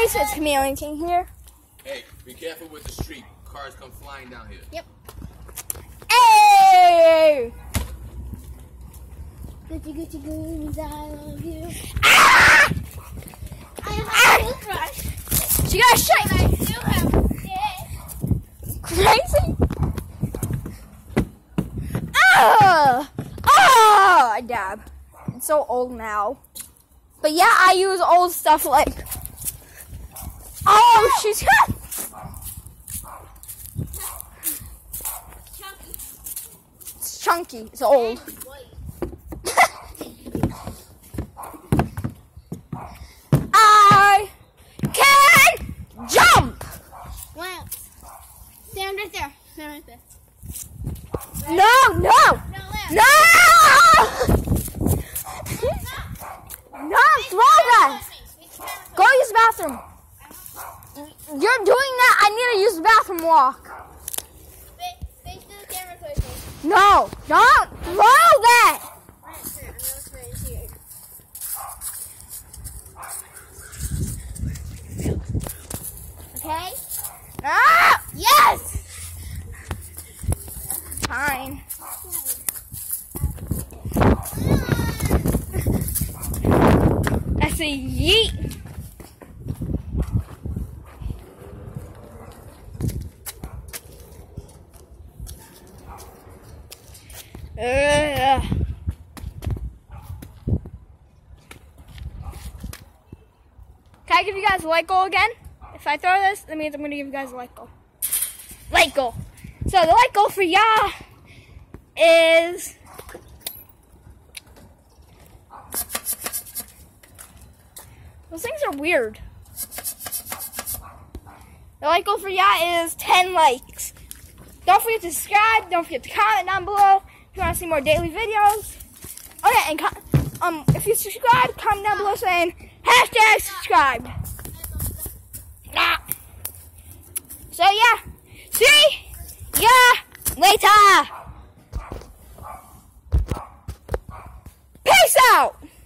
guys, it's Chameleon King here. Hey, be careful with the street. Cars come flying down here. Yep. Hey! Gucci goons, I love you. Ah! I have a toothbrush. She got shit. And I still have it. Crazy? Ah! Ah! I dab. It's so old now. But yeah, I use old stuff like. Oh, she's got. Chunky. It's chunky. It's old. I can jump. Lance. Stand right there. Stand right there. No, no, No, Lance. no! No, throw that. Go use the bathroom. You're doing that. I need to use the bathroom walk. Face to the camera so I can. No, don't throw that. Lance, here. I'm going to spray it here. Okay? Ah, yes. Fine. I say yeet. Can I give you guys a light goal again? If I throw this, that means I'm going to give you guys a light goal. Light goal. So the light goal for y'all is... Those things are weird. The light goal for y'all is 10 likes. Don't forget to subscribe. Don't forget to comment down below if you want to see more daily videos. Oh yeah, and if you subscribe, comment down below saying #subscribed. So yeah, see ya later. Peace out.